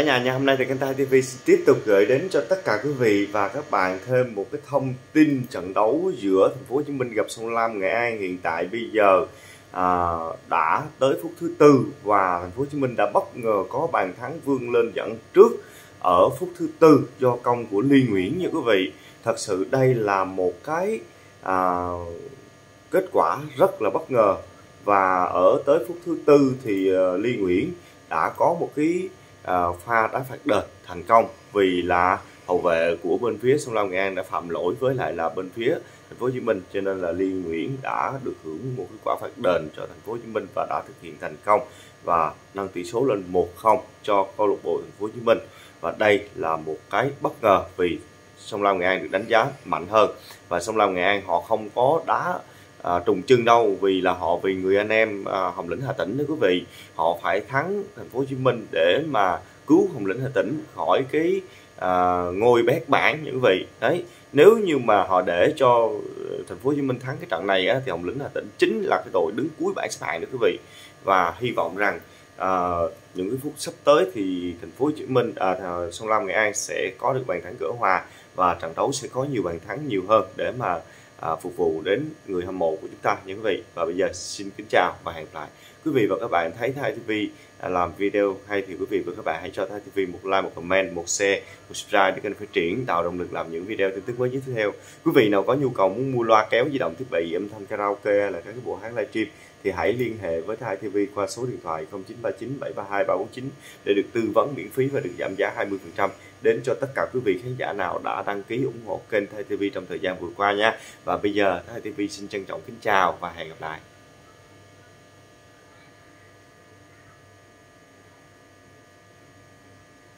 Cả nhà nha, hôm nay thì kênh Thai TV xin tiếp tục gửi đến cho tất cả quý vị và các bạn thêm một cái thông tin trận đấu giữa Thành phố Hồ Chí Minh gặp Sông Lam Nghệ An. Hiện tại bây giờ đã tới phút thứ tư và Thành phố Hồ Chí Minh đã bất ngờ có bàn thắng vươn lên dẫn trước ở phút thứ tư do công của Ly Nguyễn nha quý vị. Thật sự đây là một cái kết quả rất là bất ngờ, và ở tới phút thứ tư thì Ly Nguyễn đã có một cái pha đá phạt đền thành công, vì là hậu vệ của bên phía Sông Lam Nghệ An đã phạm lỗi với lại là bên phía Thành phố Hồ Chí Minh, cho nên là Ly Nguyễn đã được hưởng một cái quả phạt đền cho Thành phố Hồ Chí Minh và đã thực hiện thành công và nâng tỷ số lên 1-0 cho câu lạc bộ Thành phố Hồ Chí Minh. Và đây là một cái bất ngờ vì Sông Lam Nghệ An được đánh giá mạnh hơn, và Sông Lam Nghệ An họ không có đá trùng chân đâu, vì là họ vì người anh em Hồng Lĩnh Hà Tĩnh đó quý vị. Họ phải thắng Thành phố Hồ Chí Minh để mà cứu Hồng Lĩnh Hà Tĩnh khỏi cái ngôi bét bảng như quý vị. Đấy, nếu như mà họ để cho Thành phố Hồ Chí Minh thắng cái trận này á, thì Hồng Lĩnh Hà Tĩnh chính là cái đội đứng cuối bảng xếp hạng đó quý vị. Và hy vọng rằng những cái phút sắp tới thì Thành phố Hồ Chí Minh Sông Lam Nghệ An sẽ có được bàn thắng gỡ hòa và trận đấu sẽ có nhiều bàn thắng nhiều hơn để mà phục vụ đến người hâm mộ của chúng ta nha quý vị. Và bây giờ xin kính chào và hẹn gặp lại quý vị và các bạn. Thấy Thai TV làm video hay thì quý vị và các bạn hãy cho Thai TV một like, một comment, một share, một subscribe để kênh phát triển, tạo động lực làm những video tin tức mới nhất tiếp theo. Quý vị nào có nhu cầu muốn mua loa kéo di động, thiết bị âm thanh karaoke là các cái bộ hát livestream thì hãy liên hệ với Thai TV qua số điện thoại 0939 732 349 để được tư vấn miễn phí và được giảm giá 20% đến cho tất cả quý vị khán giả nào đã đăng ký ủng hộ kênh Thai TV trong thời gian vừa qua nha. Và bây giờ Thai TV xin trân trọng kính chào và hẹn gặp lại.